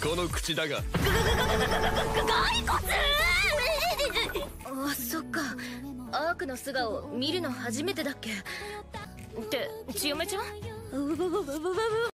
この口だが。 骸骨。あ、そっか。アークの素顔見るの初めてだっけって、千代目ちゃん。